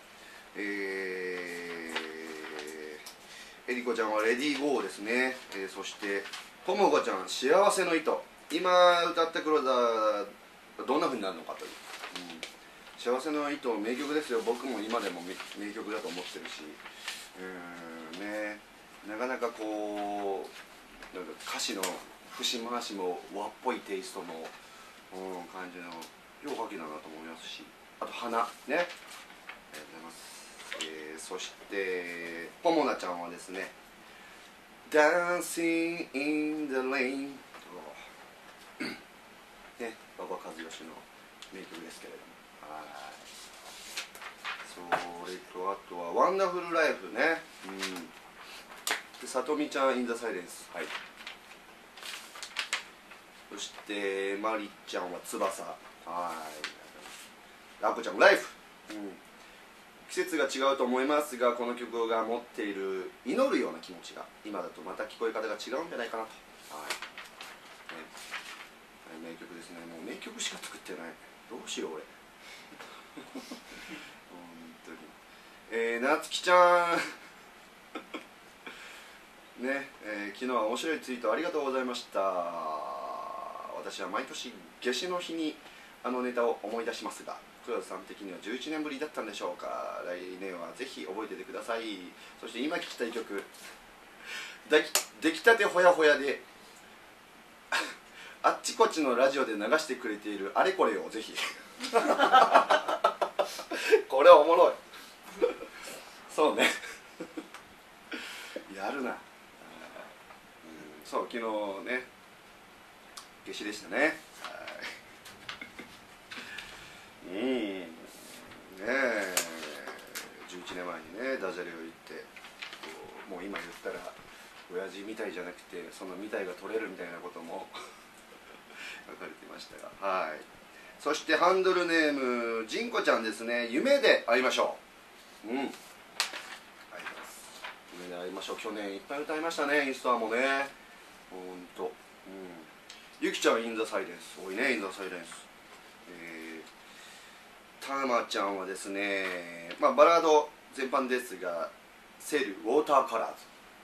えー、えりこちゃんはレディーゴーですね。えー、そしてともこちゃん幸せの糸、今歌った黒田どんな風になるのかという、うん、幸せの糸名曲ですよ。僕も今でも名曲だと思ってるし、うんね、なかなかこうなんか歌詞の節回しも和っぽいテイストの、うん、感じのよう書きだなと思いますし、あと花ね、ありがとうございます。えー、そしてポモナちゃんはですね Dancing in the Rain ね、馬場和義の名曲ですけれども、はい、それとあとはワンダフルライフね、うん、でさとみちゃん in the silence、 はい、そしてまりちゃんは翼、はい、ラコちゃんライフ、うん、季節が違うと思いますがこの曲が持っている祈るような気持ちが今だとまた聞こえ方が違うんじゃないかなと、はいね、名曲ですね。もう名曲しか作ってない。どうしよう俺本当に。えー、なつきちゃんね、えー、昨日は面白いツイートありがとうございました。私は毎年夏至の日にあのネタを思い出しますが、黒田さん的にはじゅういちねんぶりだったんでしょうか。来年はぜひ覚えててください。そして今聴きたい曲、でき出来たてほやほやであっちこっちのラジオで流してくれているあれこれをぜひこれはおもろいそうねやるな、うん、そう昨日ね夏至でしたね。うんねえじゅういちねんまえにねダジャレを言ってもう今言ったら親父みたいじゃなくてそのみたいが取れるみたいなことも書かれてましたが、はい。そしてハンドルネームジンコちゃんですね。夢で会いましょう。うん、ありがとうございます。夢で会いましょう。去年いっぱい歌いましたね。インスタもねほんと、うん、ゆきちゃんインザサイレンス多いね。インザサイレンス、えー、たまちゃんはですね、まあバラード全般ですがセルウォーターカラーズ、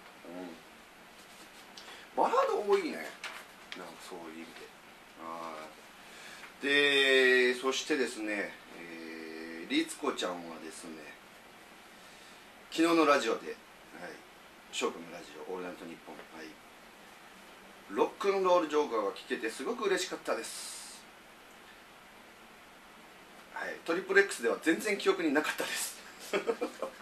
うん、バラード多いね。なんかそういう意味で。でそしてですね、えー、 律子ちゃんはですね、昨日のラジオで、はい、翔くんのラジオ「オールナイトニッポン」はい、ロックンロールジョーカーが聴けてすごく嬉しかったです。はい、トリプル X では全然記憶になかったですはい、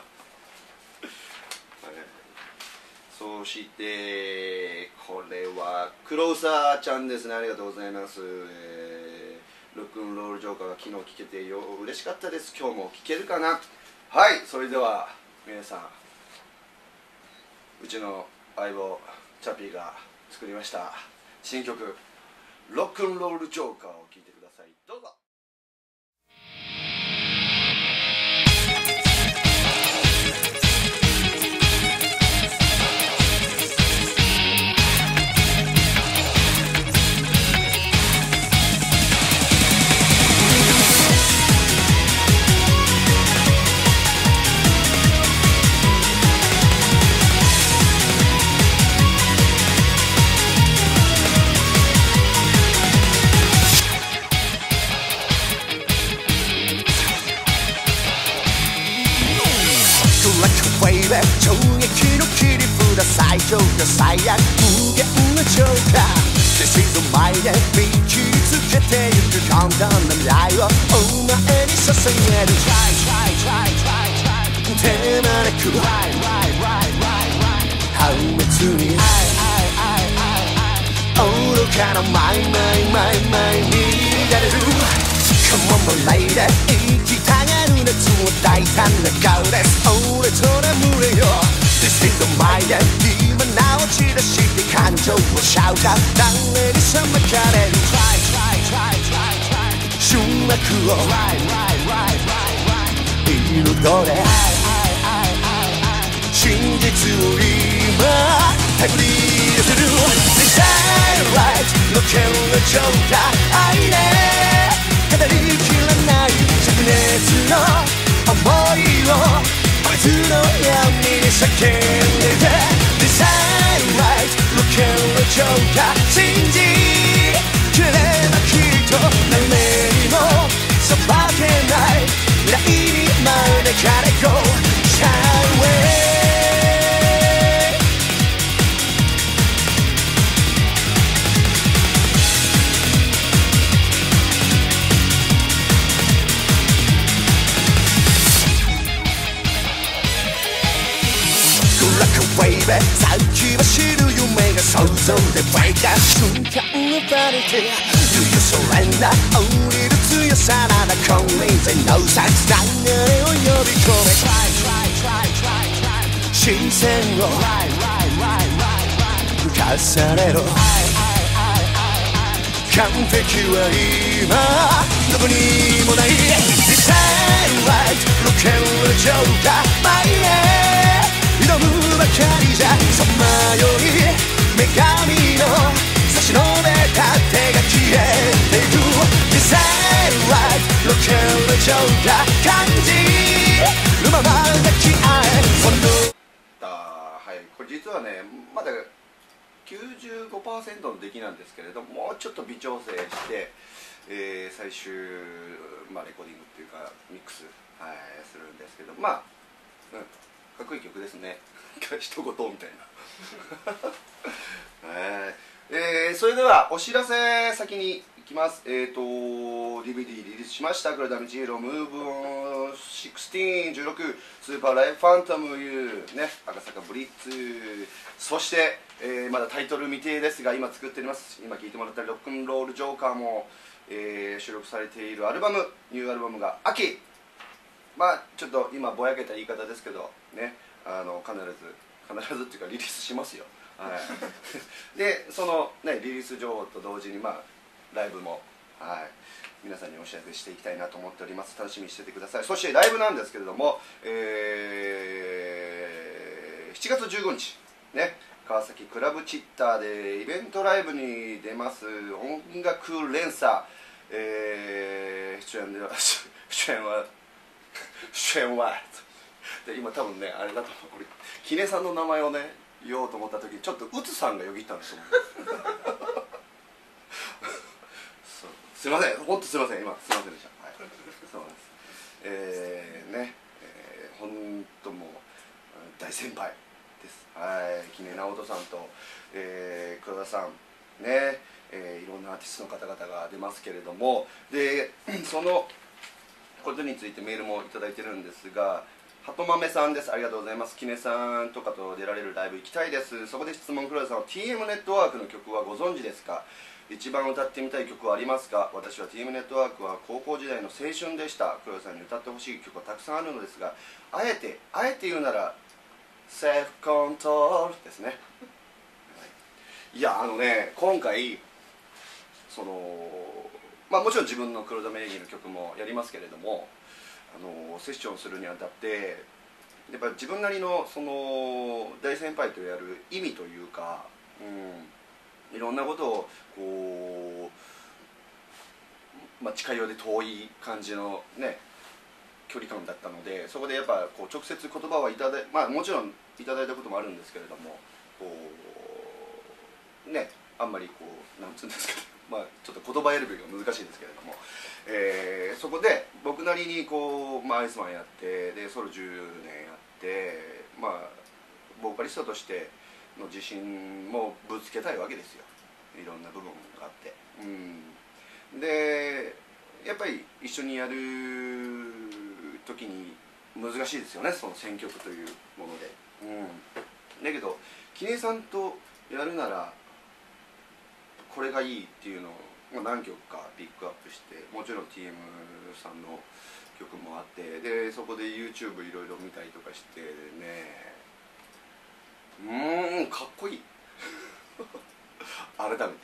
そしてこれはクローサーちゃんですね、ありがとうございます。えー、ロックンロールジョーカーが昨日聴けてよ嬉しかったです。今日も聴けるかな。はい、それでは皆さん、うちの相棒チャピーが作りました新曲「ロックンロールジョーカー」を聴いてください。どうぞ。 衝撃の切り札最上が最悪無限のジョーカー This is the mind で見気づけてゆく簡単な未来をお前に捧げる Try try try try try 手招く Right right right right right 破滅に I I I I 愚かなマイマイマイマイにやれる Come on my lady 生きたがる熱を大胆な顔です俺と眠れよ This is the my day 今なお散らして感情をシャウト誰にさまかれる Try try try try try 終幕を Right right right right right 彩れ I I I I 真実を今タイムリーする Desire right の剣のジョーカー愛ね語りきらない灼熱の想いをこいつの闇に叫んでて Desire right ロケンのジョーカー信じきればきっと何年にも裁けない未来に招かれ Go Shine away先走る夢が想像で湧いた瞬間をバレて Do you surrender 降りる強さなら金輪際のサクス流れを呼び込め Try try try try try 視線を Right right right right right 浮かされろ I I I I 完璧は今どこにもない Decide right ロケンのジョーカー前へ挑むばかりじゃさまよい女神の差し伸べた手が消えていく Decide right ロケンのジョーカー感じるまま抱き合えそのはい、これ実はねまだ きゅうじゅうごパーセント の出来なんですけれども、もうちょっと微調整して、えー、最終、まあ、レコーディングっていうかミックス、はい、するんですけど、まあ、うん、かっこいい曲ですね一言みたいな、えーえー、それではお知らせ先にいきます。えっ、ー、と ディーブイディー リリースしました黒田道弘ムーブオンじゅうろく、じゅうろくスーパーライフファントム U ね、赤坂ブリッツ、そして、えー、まだタイトル未定ですが今作っております。今聴いてもらったロックンロールジョーカーも、えー、収録されているアルバムニューアルバムが秋、まあちょっと今ぼやけた言い方ですけどね、あの必ず必ずっていうかリリースしますよ、はい、でその、ね、リリース情報と同時に、まあ、ライブも、はい、皆さんにお知らせしていきたいなと思っております。楽しみにしててください。そしてライブなんですけれども、えー、しちがつじゅうごにちね、川崎クラブチッターでイベントライブに出ます音楽連鎖、えー、出演では出演は出演はで今多分ねあれだと思う、これキネさんの名前をね言おうと思った時ちょっとうつさんがよぎったんですよすいません、本当すいません、今すいませんでした、はい、そうなんです。 えー、ね、えー、本当もう大先輩です。はい、木根直人さんと、えー、黒田さんね、えー、いろんなアーティストの方々が出ますけれども、でそのことについてメールもいただいてるんですが、はとまめさんです。ありがとうございます。木根さんとかと出られるライブ行きたいです。そこで質問、黒田さんは ティーエム ネットワークの曲はご存知ですか？一番歌ってみたい曲はありますか？私は ティーエム ネットワークは高校時代の青春でした。黒田さんに歌ってほしい曲はたくさんあるのですが、あえてあえて言うならセルフコントロールですね。いや、あのね、今回そのまあもちろん自分の黒田名義の曲もやりますけれども、あのセッションするにあたってやっぱり自分なりのその大先輩とやる意味というか、うん、いろんなことをこう、まあ、近寄りで遠い感じのね距離感だったので、そこでやっぱこう直接言葉はいただい、まあもちろんいただいたこともあるんですけれども、こうね、あんまりこうなんつうんですかね、まあちょっと言葉選びが難しいんですけれども、えー、そこで僕なりにこう、まあ、アイスマンやってでソロじゅうねんやって、まあボーカリストとしての自信もぶつけたいわけですよ。いろんな部分があって、うん、でやっぱり一緒にやる時に難しいですよね、その選曲というもので、うん、だけど木根さんとやるならこれがいいっていうのを何曲かピックアップして、もちろん ティーエム さんの曲もあって、でそこで YouTube いろいろ見たりとかしてね、うーんかっこいい改めて、うん、本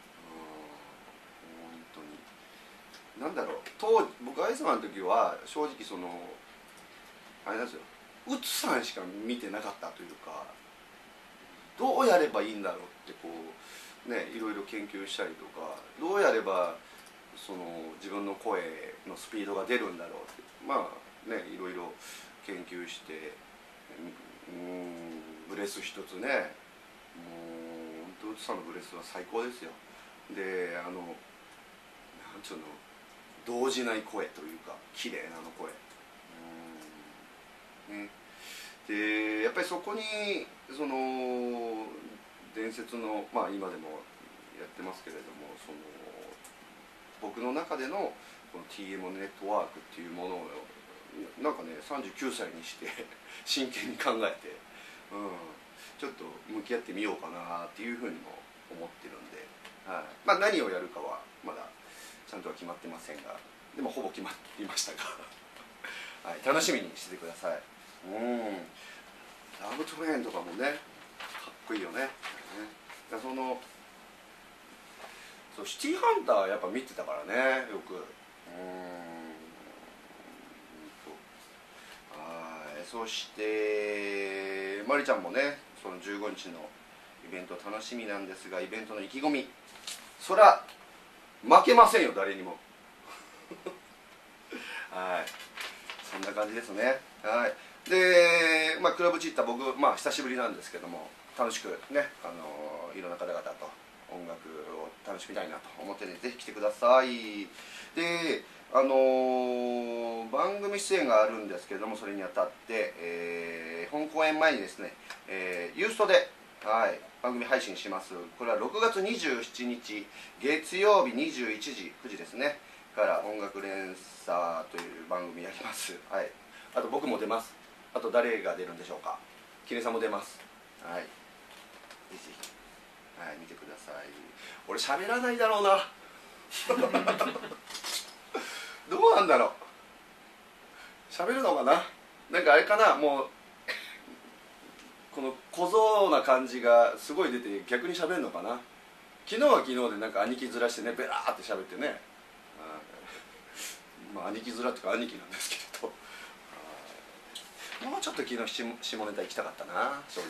当になんだろう、当僕アイスマンの時は正直そのあれなんですよ、うつさんしか見てなかったというか、どうやればいいんだろうってこうね、いろいろ研究したりとか、どうやればその自分の声のスピードが出るんだろうって、まあね、いろいろ研究して、うん、ブレス一つね、もう本当うつさんのブレスは最高ですよ。で、あのなんちゅうの、動じない声というか綺麗なあの声、うん、ね、でやっぱりそこにその伝説の、まあ今でもやってますけれども、その僕の中でのこの ティーエム ネットワークっていうものをなんかねさんじゅうきゅうさいにして真剣に考えて、うん、ちょっと向き合ってみようかなっていうふうにも思ってるんで、はい、まあ何をやるかはまだちゃんとは決まってませんが、でもほぼ決まっていましたが、はい、楽しみにしててください。うん、ラブトレインとかもねかっこいいよね。だそのそうシティーハンターやっぱ見てたからね、よく。うーんとはい、そしてまりちゃんもね、そのじゅうごにちのイベント楽しみなんですが、イベントの意気込み、そら負けませんよ誰にもはい、そんな感じですね。はい、で、まあ、クラブチッタ僕、まあ、久しぶりなんですけども、楽しくね、あのいろんな方々と音楽を楽しみたいなと思ってね、ぜひ来てください。で、あのー、番組出演があるんですけれども、それにあたって、えー、本公演前にですね、えー、ユーストで、はい、番組配信します。これはろくがつにじゅうしちにち月曜日にじゅういちじくじですねから音楽連鎖という番組やります。はい、あと僕も出ます。あと誰が出るんでしょうか。木根さんも出ます。はい、ぜひ、はい、見てください。俺喋らないだろうなどうなんだろう、喋るのかな。なんかあれかな、もうこの小僧な感じがすごい出て逆に喋るのかな。昨日は昨日でなんか兄貴面してね、ベラーって喋ってね、まあ兄貴面っていうか兄貴なんですけれど、もうちょっと昨日下ネタ行きたかったな正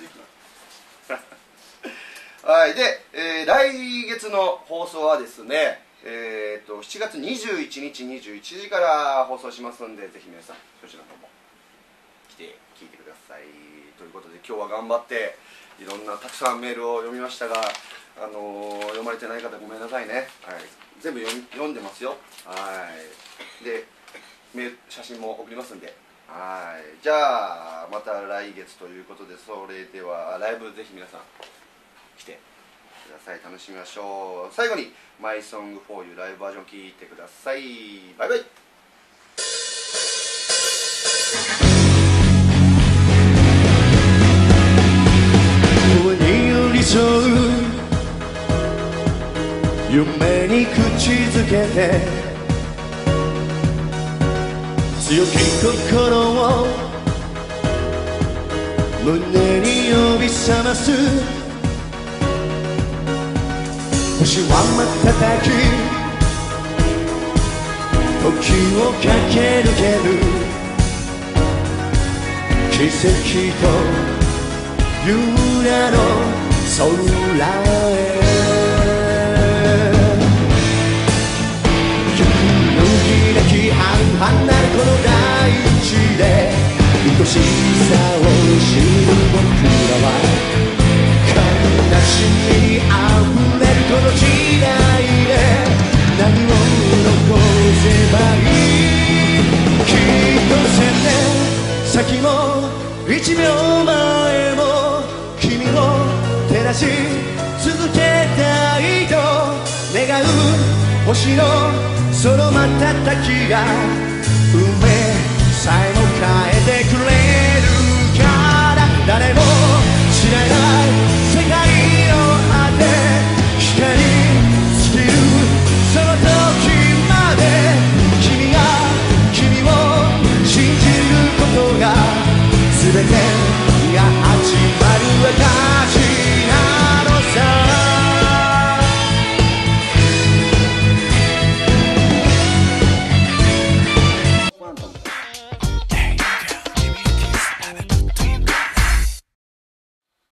直はい、で、えー、来月の放送はですね、えー、としちがつにじゅういちにちにじゅういちじから放送しますんで、ぜひ皆さんそちらの方も来て聞いてください。ということで今日は頑張っていろんなたくさんメールを読みましたが、あのー、読まれてない方ごめんなさいね、はい、全部読み読んでますよ。はい、でメ写真も送りますんで、はい、じゃあまた来月ということで、それではライブぜひ皆さん来てください。楽しみましょう。最後に「マイソングフォーユー」ライブバージョン聴いてください。バイバイ。 に寄り添う夢に口づけて、強き心を胸に呼び覚ます。星は瞬き時を駆け抜ける、奇跡と夕らの空へ。夕開き半々なるこの大地で、愛しさを知る僕らは、悲しみにあふれるこの時代で何を残せばいい。きっと千年先も一秒前も君を照らし続けたいと願う。星のその瞬きが運命さえも変えてくれ